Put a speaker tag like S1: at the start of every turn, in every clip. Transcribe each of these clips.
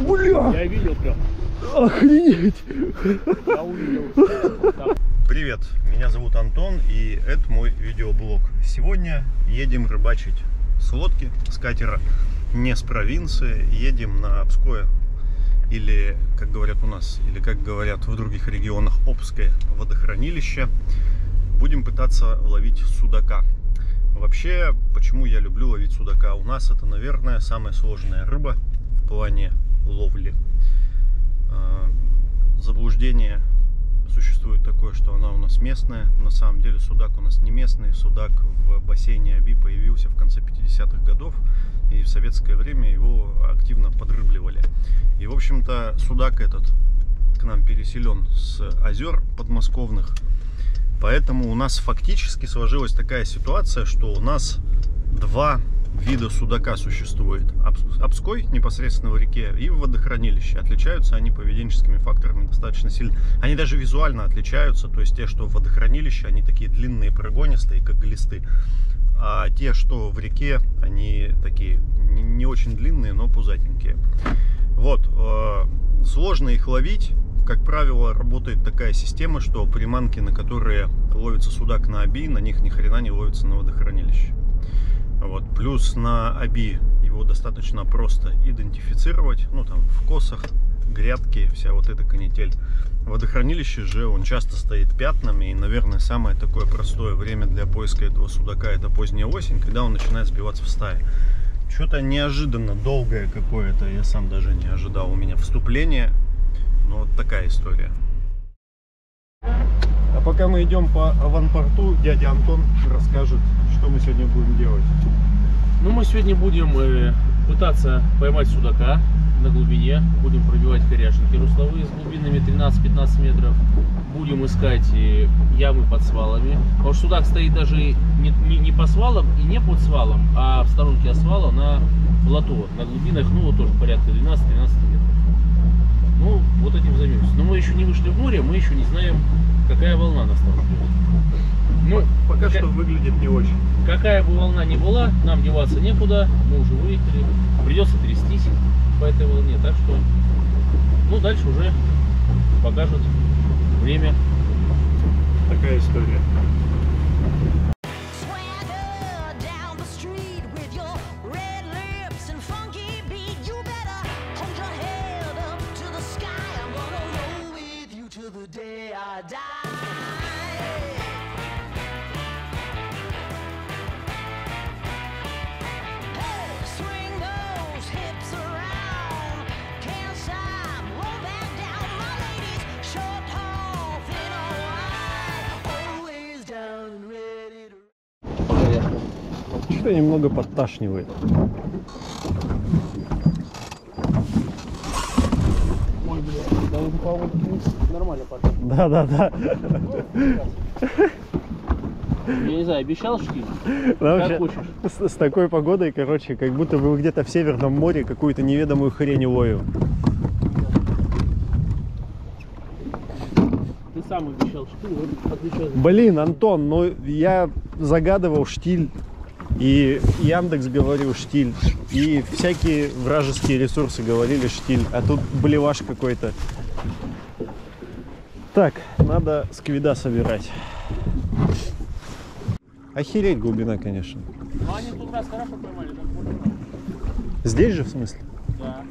S1: Бля!
S2: Я видел прям.
S1: Охренеть!
S2: Я увидел.
S3: Привет, меня зовут Антон, и это мой видеоблог. Сегодня едем рыбачить с лодки, с катера, не с провинции. Едем на Обское, или, как говорят у нас, или как говорят в других регионах, Обское водохранилище. Будем пытаться ловить судака. Вообще, почему я люблю ловить судака? У нас это, наверное, самая сложная рыба в плане ловли. Заблуждение существует такое, что она у нас местная. На самом деле судак у нас не местный. Судак в бассейне Оби появился в конце 50-х годов. И в советское время его активно подрыбливали. И, в общем-то, судак этот к нам переселен с озер подмосковных. Поэтому у нас фактически сложилась такая ситуация, что у нас два вида судака существует. Обской непосредственно в реке и в водохранилище. Отличаются они поведенческими факторами достаточно сильно. Они даже визуально отличаются. То есть те, что в водохранилище, они такие длинные, прогонистые, как глисты. А те, что в реке, они такие не очень длинные, но пузатенькие. Вот. Сложно их ловить. Как правило, работает такая система, что приманки, на которые ловится судак на Оби, на них ни хрена не ловится на водохранилище. Вот. Плюс на Оби его достаточно просто идентифицировать. Ну, там, в косах, грядки, вся вот эта канитель. Водохранилище же, он часто стоит пятнами. И, наверное, самое такое простое время для поиска этого судака — это поздняя осень, когда он начинает сбиваться в стае. Что-то неожиданно долгое какое-то, я сам даже не ожидал, у меня вступление. Ну, вот такая история. А пока мы идем по аванпорту, дядя Антон расскажет, что мы сегодня будем делать.
S2: Ну, мы сегодня будем пытаться поймать судака на глубине. Будем пробивать коряшинки русловые с глубинами 13-15 метров. Будем искать ямы под свалами. Потому что судак стоит даже не по свалам и не под свалом, а в сторонке от свала на плато. На глубинах, ну, вот тоже порядка 12-13 метров. Ну, вот этим займемся. Но мы еще не вышли в море, мы еще не знаем, какая волна нас там ждет. Ну,
S3: пока что выглядит не очень.
S2: Какая бы волна ни была, нам деваться некуда, мы уже выехали. Придется трястись по этой волне, так что, ну, дальше уже покажет время.
S3: Такая история. Что-то немного подташнивает.
S2: Ой, блядь, да уже, по-моему, нормально пошел.
S3: Да.
S2: Я не знаю, обещал штиль?
S3: Как хочешь. С такой погодой, короче, как будто вы где-то в Северном море какую-то неведомую хрень ловим.
S2: Ты сам обещал штиль, вот отвечай.
S3: Блин, Антон, ну я загадывал штиль. И Яндекс говорил штиль, и всякие вражеские ресурсы говорили штиль, а тут блеваш какой-то. Так, надо сквида собирать. Охереть глубина, конечно.
S2: Ну они тут раз хорошо поймали, так можно.
S3: Здесь же, в смысле?
S2: Да.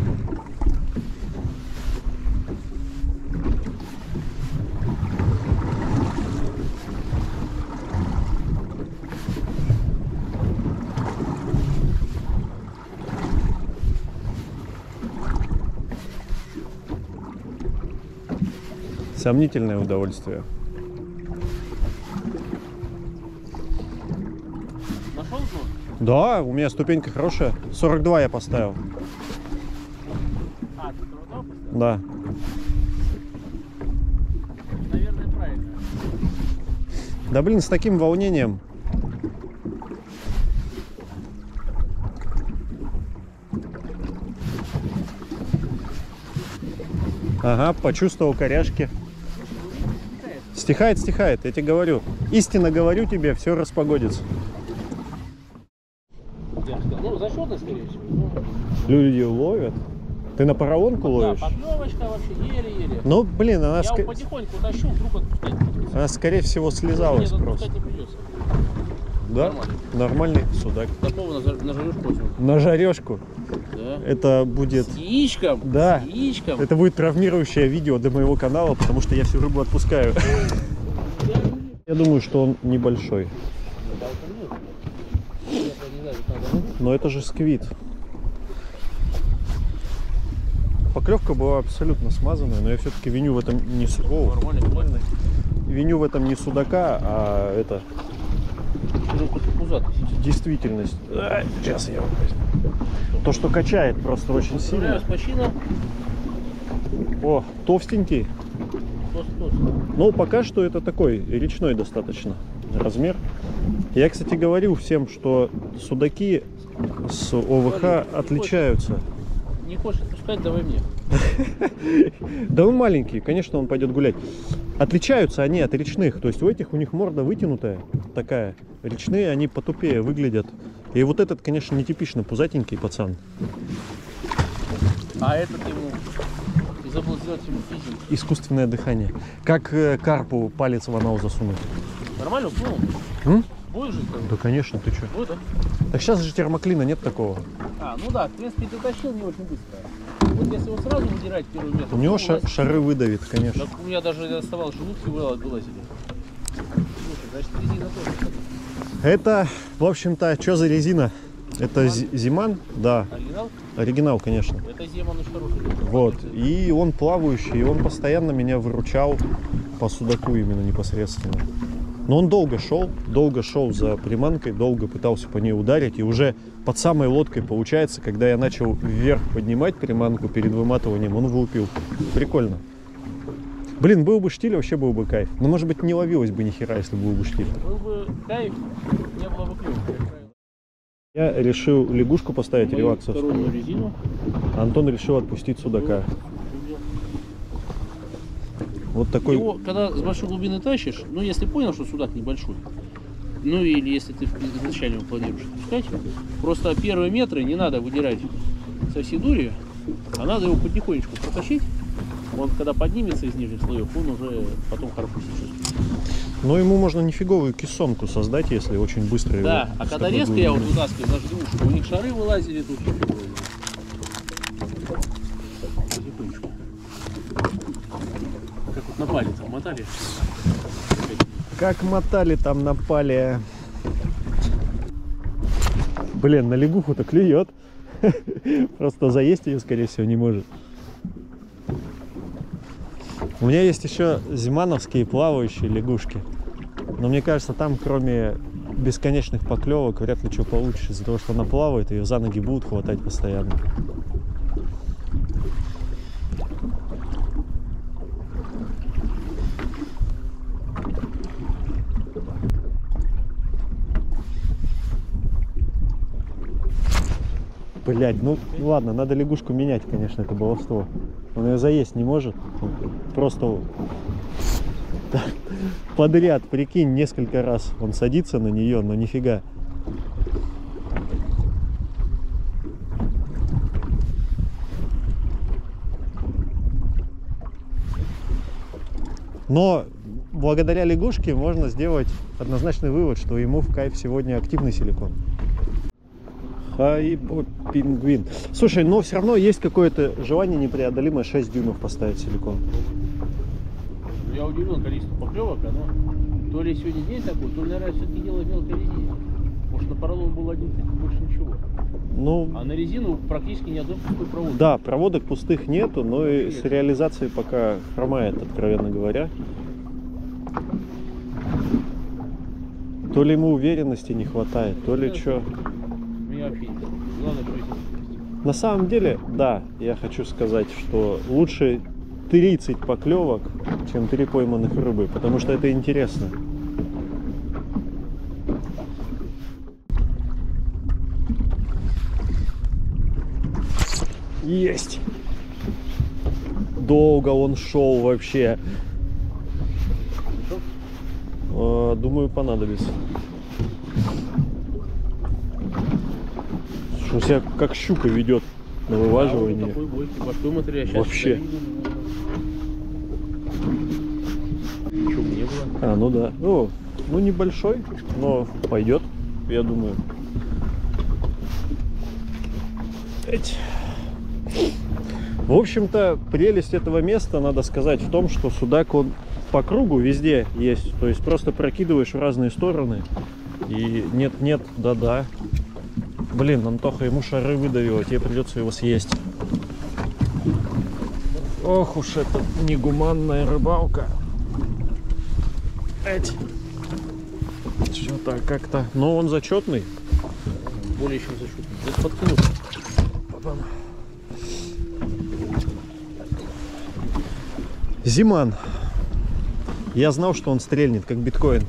S3: Сомнительное удовольствие.
S2: Нашел зон?
S3: Да, у меня ступенька хорошая. 42 я поставил.
S2: А, ты 42 поставил?
S3: Да.
S2: Наверное, правильно.
S3: Да блин, с таким волнением. Ага, почувствовал коряшки. Стихает, стихает, я тебе говорю. Истинно говорю тебе, все распогодится.
S2: Я бы сказал, ну, зачетно, скорее всего.
S3: Люди ловят. Ты на поролонку
S2: Да,
S3: ловишь?
S2: поклевочка вообще еле-еле.
S3: Ну, блин, она,
S2: Я его потихоньку тащу, вдруг отпускать придется.
S3: она скорее всего слезалась
S2: Нет,
S3: просто.
S2: отпускать не придется.
S3: Да?
S2: Нормально.
S3: Нормальный судак.
S2: Такого на жарюшку возьмем.
S3: На жарежку.
S2: Да.
S3: Это будет...
S2: С яичком.
S3: Да.
S2: С яичком.
S3: Это будет травмирующее видео для моего канала, потому что я всю рыбу отпускаю. Я думаю, что он небольшой. Но это же сквид. Поклевка была абсолютно смазанная, но я все-таки виню в этом не
S2: Нормально.
S3: виню в этом не судака, а это действительность. Сейчас я его возьму. То, что качает просто очень сильно. О, толстенький. Ну, пока что это такой речной достаточно размер. Я, кстати, говорю всем, что судаки с ОВХ отличаются.
S2: Не хочешь отпускать, давай мне.
S3: Да он маленький, конечно, он пойдет гулять. Отличаются они от речных. То есть у этих у них морда вытянутая такая. Речные они потупее выглядят. И вот этот, конечно, нетипично пузатенький пацан.
S2: А этот ему... Ты забыл сделать ему физинг.
S3: Искусственное дыхание. Как карпу палец в анал засунуть.
S2: Нормально уплыл? Будешь жить?
S3: Да, конечно, ты что?
S2: Будет, да?
S3: Так сейчас же термоклина нет такого.
S2: А, ну да, в принципе, ты тащил не очень быстро. Вот если его сразу выдирать первый метр...
S3: У него
S2: то
S3: шары выдавит, конечно.
S2: Так у меня даже оставалось желудки вылазили. Слушай, значит, резина тоже.
S3: Это, в общем-то, что за резина? Это Зиман? Да.
S2: Оригинал?
S3: Оригинал, конечно.
S2: Это Зиман очень хороший.
S3: Вот. И он плавающий, и он постоянно меня выручал по судаку именно непосредственно. Но он долго шел за приманкой, долго пытался по ней ударить. И уже под самой лодкой, получается, когда я начал вверх поднимать приманку перед выматыванием, он влупил. Прикольно. Блин, был бы штиль, вообще был бы кайф. Но, может быть, не ловилось бы ни хера, если был бы штиль.
S2: Был бы кайф, не было бы клёва.
S3: Я решил лягушку поставить релаксов.
S2: Вторую резину.
S3: Антон решил отпустить судака. Вот такой...
S2: Его, когда с большой глубины тащишь, ну, если понял, что судак небольшой, ну, или если ты изначально его планируешь отпускать, просто первые метры не надо выдирать со всей дури, а надо его потихонечку протащить. Он, когда поднимется из нижних слоев, он уже потом хорошо себя чувствует.
S3: Но ему можно нифиговую кессонку создать, если очень быстро
S2: да,
S3: его...
S2: а когда резко я вот вытаскиваю, даже думаю, что у них шары вылазили тут. Потихонечку. Как вот на палец мотали.
S3: Как мотали там на пале. Блин, на лягуху-то клюет. Просто заесть ее, скорее всего, не может. У меня есть еще зимановские плавающие лягушки. Но мне кажется, там кроме бесконечных поклевок вряд ли что получится. Из-за того, что она плавает, ее за ноги будут хватать постоянно. Блять, ну ладно, надо лягушку менять, конечно, это баловство. Он ее заесть не может. Просто подряд, прикинь, несколько раз он садится на нее, но нифига. Но благодаря лягушке можно сделать однозначный вывод, что ему в кайф сегодня активный силикон. Пингвин. Слушай, но все равно есть какое-то желание непреодолимое 6 дюймов поставить силикон.
S2: Я удивлен количеству поклевок, оно то ли сегодня день такой, то ли, наверное, все-таки дело в мелкой резине. Может, на поролон был один тысяч, больше ничего.
S3: Ну,
S2: а на резину практически ни одной пустой проводки.
S3: Да, проводок пустых нету, но и с реализацией пока хромает, откровенно говоря. То ли ему уверенности не хватает, то ли что.
S2: Вообще не знаю. Главное, что
S3: на самом деле, да, я хочу сказать, что лучше 30 поклевок, чем 3 пойманных рыбы, потому что это интересно. Есть! Долго он шел вообще. Думаю, понадобится. Он себя как щука ведет.
S1: на вываживании.
S2: Такой бойкий, башкой материал.
S1: Вообще.
S2: Чего бы не было.
S1: А, ну да. Ну, небольшой, но пойдет, я думаю. В общем-то, прелесть этого места, надо сказать, в том, что судак, он по кругу везде есть. То есть просто прокидываешь в разные стороны. И нет-нет, да-да. Блин, Антоха, ему шары выдавило, тебе придется его съесть. Ох уж это негуманная рыбалка. Что-то как-то... Но он зачетный.
S2: Более чем зачетный. Это подкинуть.
S1: Зиман. Я знал, что он стрельнет, как биткоин.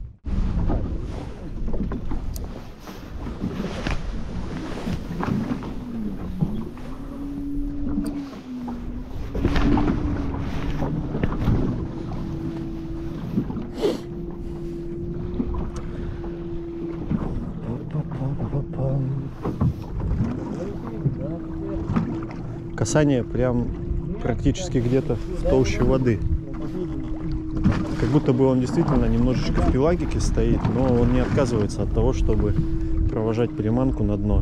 S1: Касание прям практически где-то в толще воды. Как будто бы он действительно немножечко в пелагике стоит, но он не отказывается от того, чтобы провожать приманку на дно.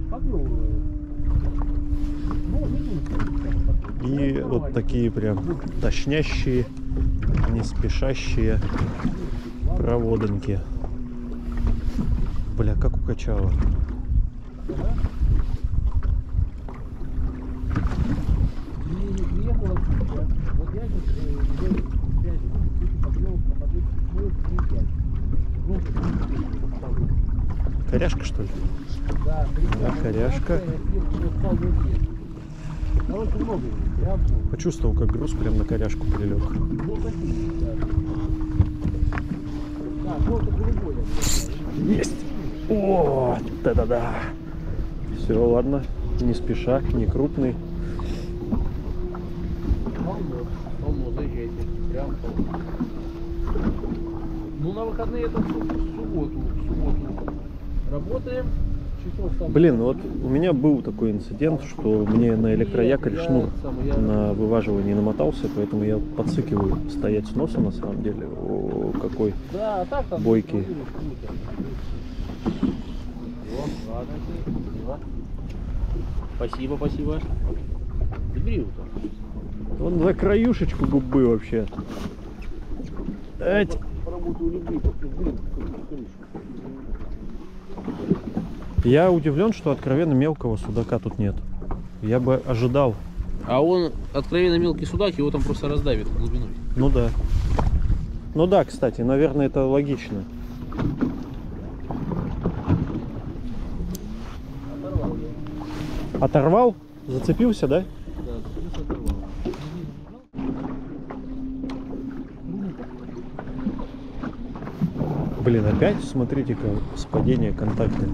S1: И вот такие прям тошнящие, не спешащие проводоньки. Бля, как укачало. Коряшка, что ли? Да, коряшка. Почувствовал, как груз прям на коряшку прилег. Есть! О, да-да-да! Все, ладно, не спеша, не крупный.
S2: Ну, на выходные это в субботу работаем.
S1: Блин, вот у меня был такой инцидент, что мне на электроякорь шнур на вываживании намотался, поэтому я подсыкиваю стоять с носа, на самом деле. О, какой бойкий.
S2: Спасибо, спасибо. Забери его там.
S1: Он за краюшечку губы вообще. Я удивлен, что откровенно мелкого судака тут нет. Я бы ожидал.
S2: А он откровенно мелкий судак, его там просто раздавит глубиной.
S1: Ну да. Ну да, кстати, наверное, это логично. Оторвал? Зацепился, да?
S2: Да, оторвал.
S1: Блин, опять, смотрите-ка, спадение контакта.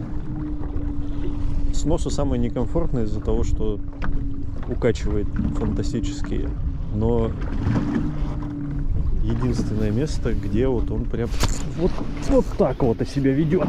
S1: Сносу самое некомфортное из-за того, что укачивает фантастически. Но единственное место, где вот он прям вот так вот себя ведет.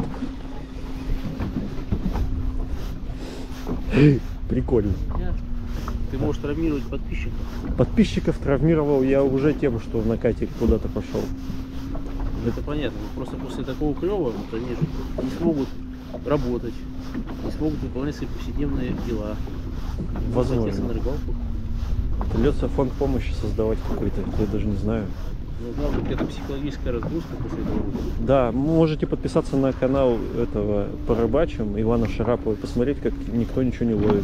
S1: Прикольно.
S2: Ты можешь травмировать подписчиков.
S1: Подписчиков травмировал я уже тем, что в накате куда-то пошел.
S2: Это понятно. Просто после такого клёва вот они же не смогут работать, не смогут выполнять свои повседневные дела.
S1: Возможно.
S2: На рыбалку.
S1: Придется фонд помощи создавать какой-то, я даже не знаю.
S2: Должна быть какая-то психологическая разгрузка после этого.
S1: Да, можете подписаться на канал этого по рыбачам Ивана Шарапова и посмотреть, как никто ничего не ловит.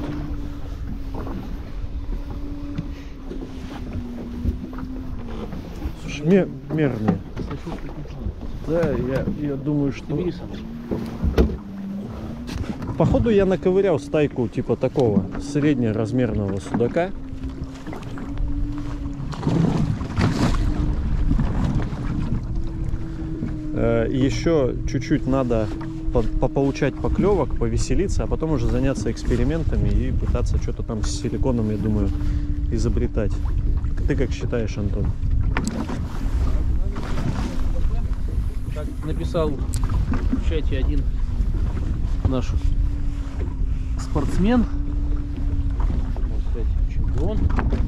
S1: Слушай, мерные. Да, я думаю, что... Походу я наковырял стайку типа такого среднеразмерного судака. Еще чуть-чуть надо пополучать поклевок, повеселиться, а потом уже заняться экспериментами и пытаться что-то там с силиконом, я думаю, изобретать. Ты как считаешь, Антон?
S2: Как написал в чате один наш спортсмен, дрон.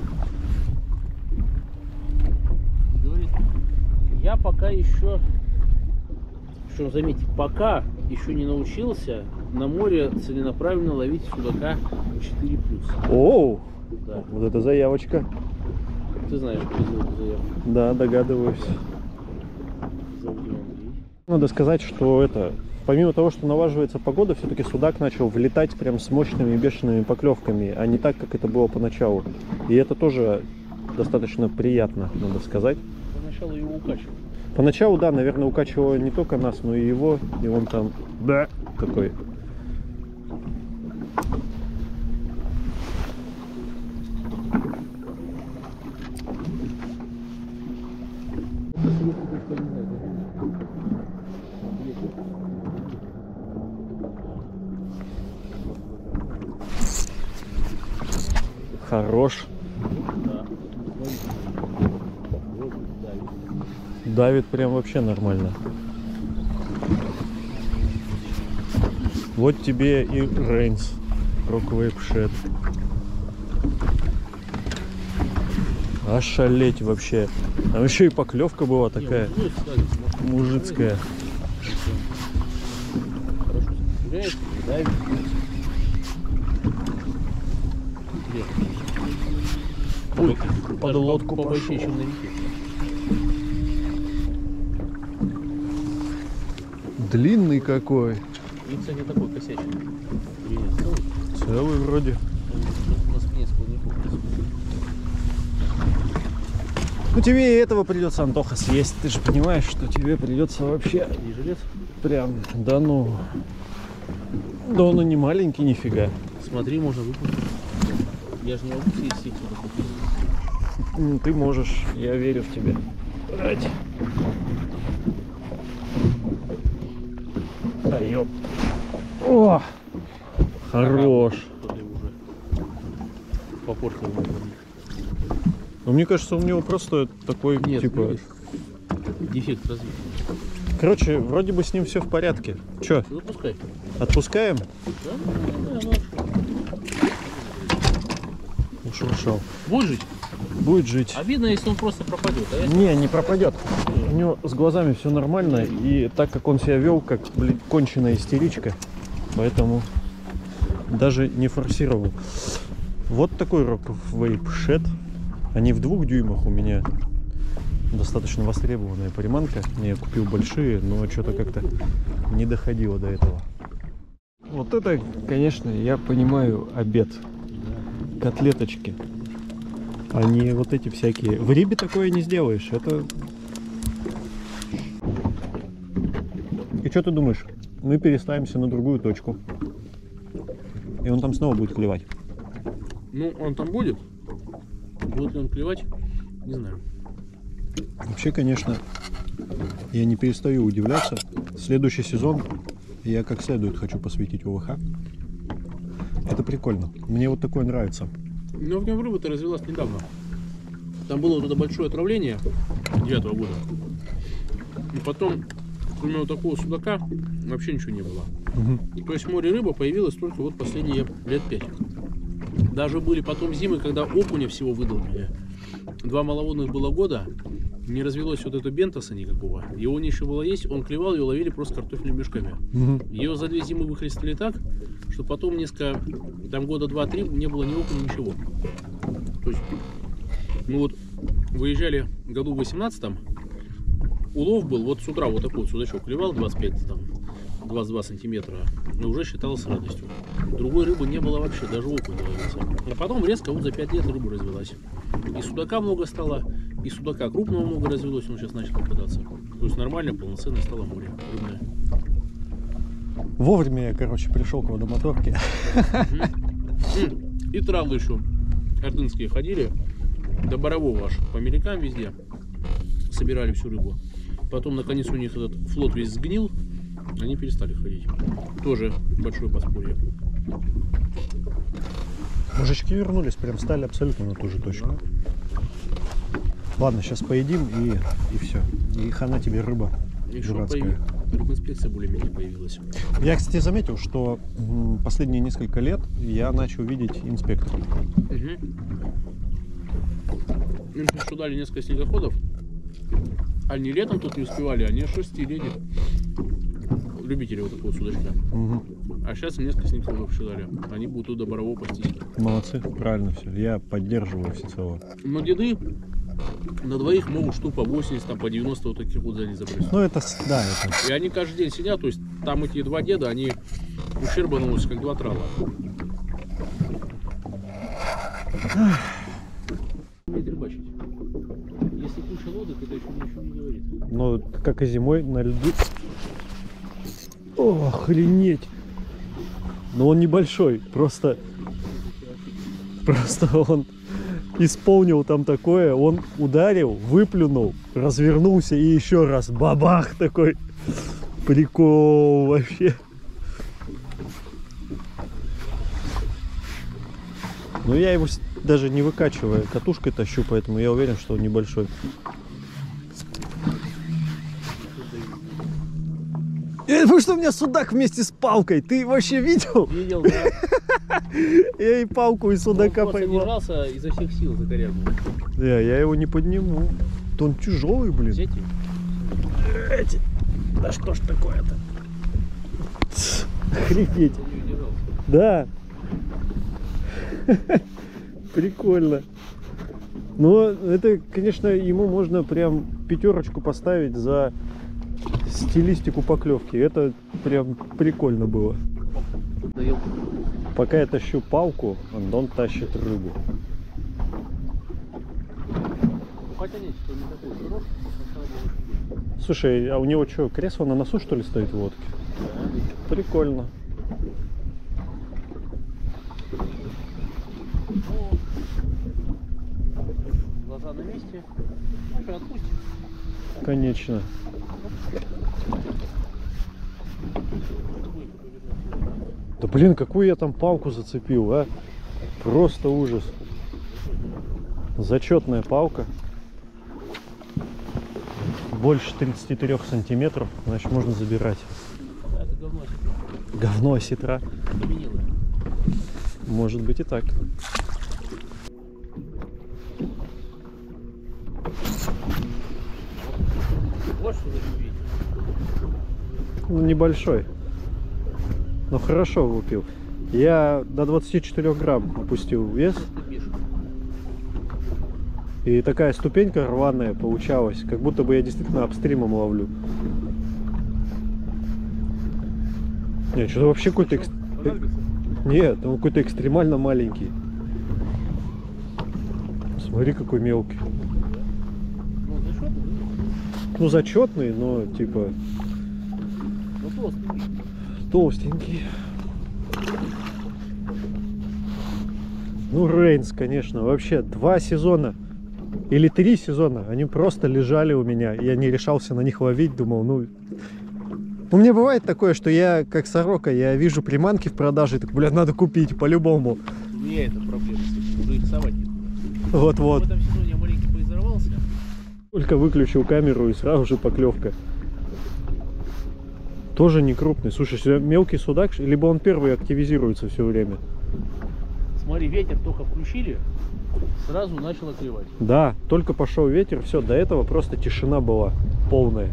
S2: Говорит, я пока еще, что заметьте, пока еще не научился на море целенаправленно ловить судака 4+.
S1: Оу,
S2: Да.
S1: вот это заявочка.
S2: Ты знаешь, кто сделал эту заявку.
S1: Да, догадываюсь.
S2: Зовут его Андрей.
S1: Надо сказать, что это, помимо того, что налаживается погода, все-таки судак начал влетать прям с мощными бешеными поклевками, а не так, как это было поначалу. И это тоже достаточно приятно, надо сказать.
S2: Поначалу его укачивал.
S1: Поначалу, да, наверное, укачивало не только нас, но и его, и он там, да, такой. Хорош.
S2: Да.
S1: Давит прям вообще нормально. Вот тебе и Рейнс. Рок-вейп-шед. Ошалеть вообще. А еще и поклевка была такая мужицкая.
S2: Хорошо стреляет, давит. Ой,
S1: под лодку
S2: побольше,
S1: пошел.
S2: чем на реке.
S1: Длинный какой.
S2: И, кстати, такой косячный. Или нет, целый?
S1: Целый вроде.
S2: Он на спине складников.
S1: Ну тебе и этого придется, Антоха, съесть. Ты же понимаешь, что тебе придется вообще
S2: И жилец.
S1: прям, да ну. Да он и не маленький нифига.
S2: Смотри, можно выпустить. Я же не могу съесть все эти вот.
S1: Ты можешь, я верю в тебя. Брать. Да ёп. О! Хорош.
S2: Кто-то его уже попортил.
S1: Ну, мне кажется, у него просто такой,
S2: Нет,
S1: типа...
S2: дефект развития.
S1: Короче, вроде бы с ним все в порядке. Чё,
S2: Запускай.
S1: отпускаем?
S2: Да, ну,
S1: Уж ушел.
S2: будет жить.
S1: Будет жить.
S2: Обидно, если он просто пропадет. А если...
S1: Не пропадет. У него с глазами все нормально. И так как он себя вел, как, блин, конченая истеричка, поэтому даже не форсировал. Вот такой рок-вейп-шед. Они в 2 дюймах у меня. Достаточно востребованная приманка. Я купил большие, но что-то как-то не доходило до этого. Вот это, конечно, я понимаю, обед. Котлеточки. А не вот эти всякие. В рибе такое не сделаешь. Это... И что ты думаешь? Мы переставимся на другую точку. И он там снова будет клевать.
S2: Ну, он там будет. Будет ли он клевать? Не знаю.
S1: Вообще, конечно, я не перестаю удивляться. Следующий сезон я как следует хочу посвятить ОВХ. Это прикольно. Мне вот такое нравится.
S2: Но в нем рыба-то развелась недавно. Там было вот это большое отравление 9-го года. И потом, кроме вот такого судака, вообще ничего не было.
S1: Угу.
S2: То есть в море рыба появилась только вот последние лет 5. Даже были потом зимы, когда окуня всего выдолбили. 2 маловодных было года, не развелось вот это бентоса никакого. Его нечего было есть, он клевал, его ловили просто картофельными мешками.
S1: Угу.
S2: Ее за 2 зимы выхлестали так, что потом несколько, там года 2-3 не было ни окуня, ничего. То есть мы вот выезжали году в 18-м, улов был вот с утра вот такой вот судачок клевал 25, там, 22 сантиметра, но уже считалось радостью. Другой рыбы не было вообще, даже окунь не ловился. А потом резко вот за 5 лет рыба развелась. И судака много стало, и судака крупного много развелось, он сейчас начал попадаться. То есть нормально, полноценное стало море рыбное.
S1: Вовремя я, короче, пришел к водомоторке.
S2: И травы еще ордынские ходили, до Борового аж, по мелякам везде собирали всю рыбу. Потом наконец у них этот флот весь сгнил, они перестали ходить. Тоже большое подспорье.
S1: Мужички вернулись, прям стали абсолютно на ту же точку. Ладно, сейчас поедим и все. И хана тебе рыба
S2: Еще
S1: дурацкая.
S2: Рыбинспекция более-менее появилась.
S1: Я, кстати, заметил, что последние несколько лет я начал видеть инспекторов.
S2: Им еще дали несколько снегоходов. Они летом тут не успевали, они 6-летних любителей вот такого судачка. А сейчас им несколько снегоходов еще дали. Они будут туда Борового пастись.
S1: Молодцы, правильно все. Я поддерживаю всецело.
S2: Но деды на двоих могут штук по 80, там, по 90 вот таких вот за забросить.
S1: Ну это, да, это.
S2: И они каждый день сидят, то есть там эти два деда, они ущербанулись как два трала. Умеет рыбачить. Если куча лодок, это еще ничего не говорит.
S1: Ну, как и зимой на льду. О, охренеть! Но он небольшой, просто он исполнил там такое, он ударил, выплюнул, развернулся и еще раз бабах такой. Прикол вообще. Но я его даже не выкачивая катушкой тащу, поэтому я уверен, что он небольшой. Потому что у меня судак вместе с палкой. Ты вообще видел?
S2: Видел, да.
S1: Я и палку, и судака
S2: Он
S1: поймал.
S2: держался изо всех сил за корягу.
S1: Я его не подниму. То он тяжелый, блин.
S2: Взять?
S1: Да что ж такое-то? Охренеть.
S2: Он не удержался.
S1: Да. Прикольно. Но это, конечно, ему можно прям 5 поставить за стилистику поклевки. Это прям прикольно было. Пока я тащу палку, Антон тащит рыбу.
S2: Хотя нет, что не такой широкий,
S1: Слушай, а у него что, кресло на носу, что ли, стоит в лодке? Прикольно.
S2: глаза на месте. Ну что, отпустим.
S1: Конечно. Да блин, какую я там палку зацепил, а? Просто ужас. Зачетная палка. Больше 33 сантиметров, значит можно забирать.
S2: Да, это говно осетра.
S1: Говно осетра.
S2: Каменелое.
S1: Может быть и так.
S2: Вот что за
S1: Ну, небольшой. Но хорошо лупил. Я до 24 грамм опустил вес. И такая ступенька рваная получалась, как будто бы я действительно апстримом ловлю. Не, что-то вообще какой-то... Нет, он какой-то экстремально маленький. Смотри, какой мелкий.
S2: Ну, зачетный, да?
S1: Ну, зачетный, но типа...
S2: Ну, толстый.
S1: Толстенький. Ну, Рейнс, конечно, вообще 2 сезона или 3 сезона, они просто лежали у меня, я не решался на них ловить, думал, ну... У меня бывает такое, что я, как сорока, я вижу приманки в продаже, и так, блядь, надо купить, по-любому.
S2: У меня это проблема с этим, уже их совать нет.
S1: Вот-вот.
S2: В этом сезоне я маленький поизорвался.
S1: Только выключил камеру и сразу же поклевка. Тоже не крупный. Слушай, сюда мелкий судак, либо он первый активизируется все время.
S2: Смотри, ветер только включили, сразу начало клевать.
S1: Да, только пошел ветер, все, до этого просто тишина была полная.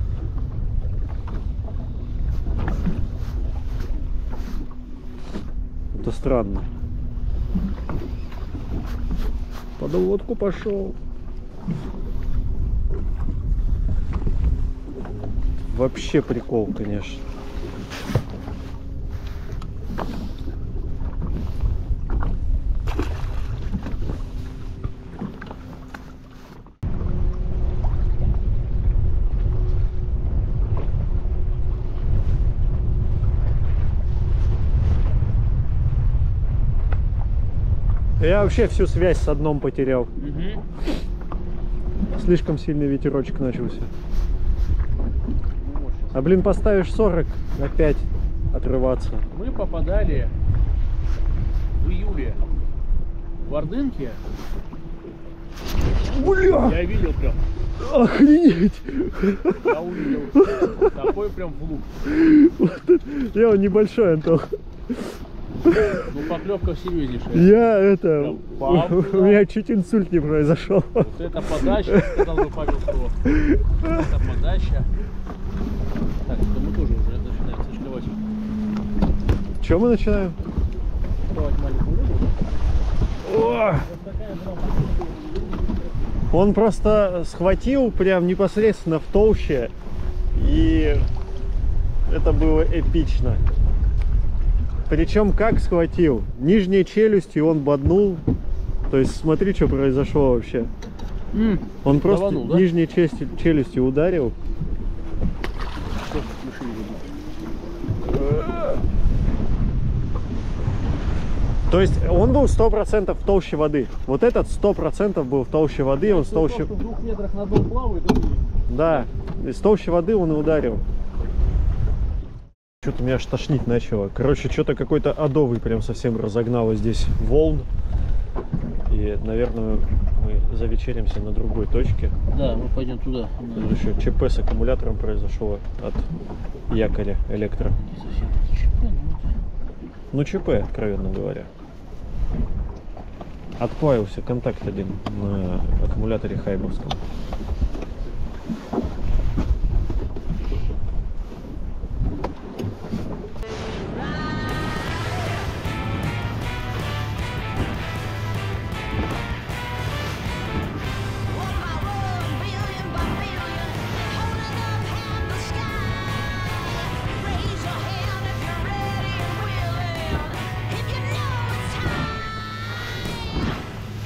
S1: Это странно. Под лодку пошел. Вообще прикол, конечно. Я вообще всю связь с дном потерял. Слишком сильный ветерочек начался. А блин, поставишь 40, опять отрываться.
S2: Мы попадали в июле в Ордынке.
S1: Бля!
S2: Я видел прям.
S1: Охренеть!
S2: Я увидел. Такой прям влуп.
S1: Я он небольшой, Антон.
S2: Ну поклевка серьезнейшая.
S1: Я это...
S2: Прям
S1: У меня чуть инсульт не произошел.
S2: Вот это подача, сказал бы Павел Фролов. Это подача. Так, это мы тоже уже начинаем сошлевать.
S1: Че мы начинаем?
S2: Давать маленькую рыбу.
S1: О! Он просто схватил прям непосредственно в толще, и это было эпично. Причем как схватил? Нижней челюстью он боднул. То есть смотри, что произошло вообще. Он просто
S2: даванул, да?
S1: нижней челюстью ударил. То есть он был 100% в толще воды. Вот этот 100% был в толще воды, он с толще...
S2: В 2 метрах на дом плавает,
S1: Да, из толщи воды он и ударил. Что-то меня аж тошнить начало. Короче, что-то какой-то адовый прям совсем разогнало здесь волн. И, наверное, мы завечеримся на другой точке.
S2: Да, мы пойдем туда.
S1: Тут еще ЧП с аккумулятором произошло от якоря электро.
S2: Не совсем ЧП, но
S1: Ну, ЧП, откровенно говоря. Отплавился контакт один на аккумуляторе хайбовском.